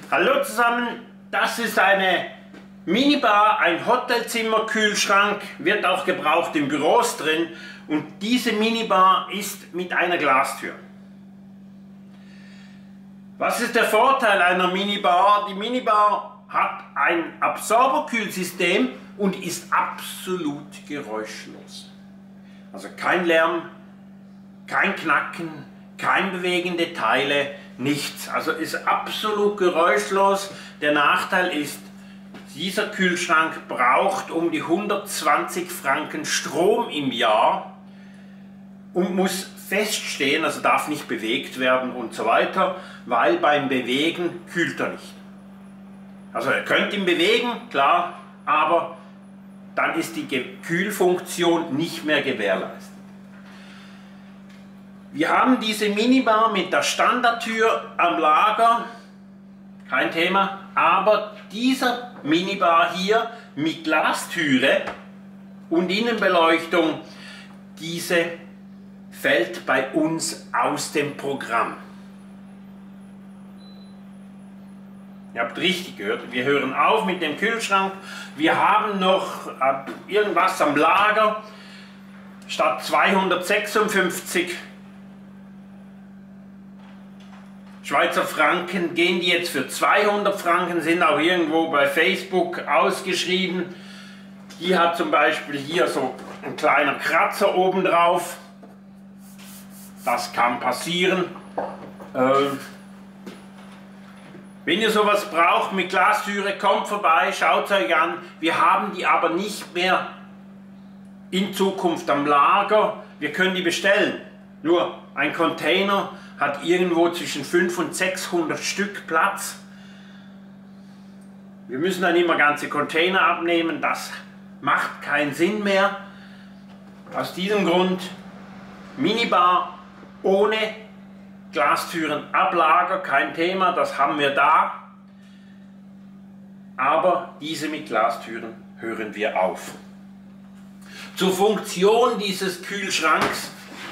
Hallo zusammen, das ist eine Minibar, ein Hotelzimmerkühlschrank, wird auch gebraucht in Büros drin, und diese Minibar ist mit einer Glastür. Was ist der Vorteil einer Minibar? Die Minibar hat ein Absorberkühlsystem und ist absolut geräuschlos. Also kein Lärm, kein Knacken, kein bewegende Teile, nichts. Also ist absolut geräuschlos. Der Nachteil ist, dieser Kühlschrank braucht um die 120 Franken Strom im Jahr und muss feststehen, also darf nicht bewegt werden und so weiter, weil beim Bewegen kühlt er nicht. Also ihr könnt ihn bewegen, klar, aber dann ist die Kühlfunktion nicht mehr gewährleistet. Wir haben diese Minibar mit der Standardtür am Lager, kein Thema, aber dieser Minibar hier mit Glastüre und Innenbeleuchtung, diese fällt bei uns aus dem Programm. Ihr habt richtig gehört, wir hören auf mit dem Kühlschrank, wir haben noch irgendwas am Lager, statt 256 Schweizer Franken gehen die jetzt für 200 Franken, sind auch irgendwo bei Facebook ausgeschrieben. Die hat zum Beispiel hier so ein kleiner Kratzer oben drauf. Das kann passieren. Wenn ihr sowas braucht mit Glastüre, kommt vorbei, schaut es euch an. Wir haben die aber nicht mehr in Zukunft am Lager. Wir können die bestellen. Nur ein Container hat irgendwo zwischen 500 und 600 Stück Platz. Wir müssen dann immer ganze Container abnehmen, das macht keinen Sinn mehr. Aus diesem Grund Minibar ohne Glastüren ab Lager, kein Thema, das haben wir da. Aber diese mit Glastüren hören wir auf. Zur Funktion dieses Kühlschranks.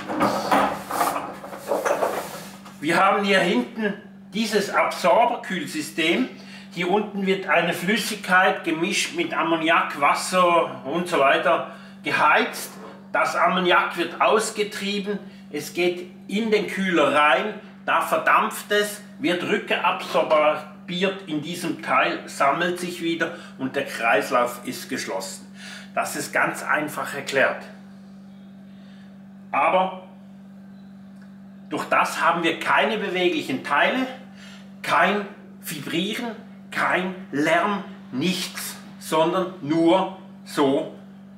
Wir haben hier hinten dieses Absorberkühlsystem. Hier unten wird eine Flüssigkeit gemischt mit Ammoniak, Wasser und so weiter geheizt. Das Ammoniak wird ausgetrieben, es geht in den Kühler rein, da verdampft es, wird rückabsorbiert in diesem Teil, sammelt sich wieder und der Kreislauf ist geschlossen. Das ist ganz einfach erklärt. Aber durch das haben wir keine beweglichen Teile, kein Vibrieren, kein Lärm, nichts, sondern nur so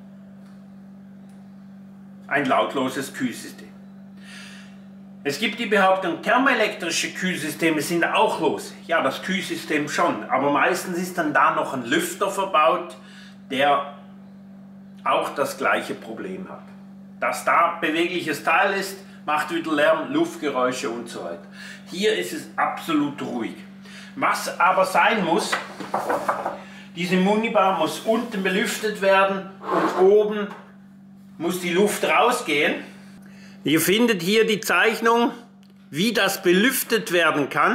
ein lautloses Kühlsystem. Es gibt die Behauptung, thermoelektrische Kühlsysteme sind auch los. Ja, das Kühlsystem schon, aber meistens ist dann da noch ein Lüfter verbaut, der auch das gleiche Problem hat. Dass da bewegliches Teil ist, macht wieder Lärm, Luftgeräusche und so weiter. Hier ist es absolut ruhig. Was aber sein muss, diese Minibar muss unten belüftet werden und oben muss die Luft rausgehen. Ihr findet hier die Zeichnung, wie das belüftet werden kann.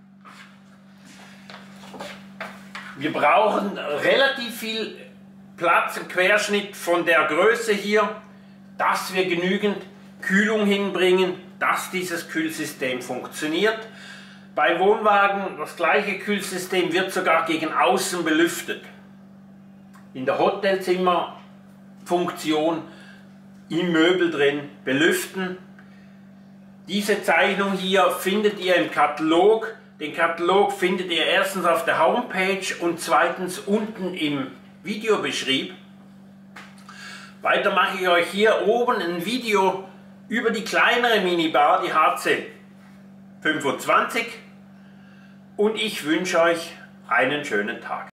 Wir brauchen relativ viel Platz, einen Querschnitt von der Größe hier, dass wir genügend Kühlung hinbringen, dass dieses Kühlsystem funktioniert. Bei Wohnwagen das gleiche Kühlsystem wird sogar gegen außen belüftet. In der Hotelzimmerfunktion im Möbel drin belüften. Diese Zeichnung hier findet ihr im Katalog. Den Katalog findet ihr erstens auf der Homepage und zweitens unten im Videobeschrieb. Weiter mache ich euch hier oben ein Video über die kleinere Minibar, die HC 25, und ich wünsche euch einen schönen Tag.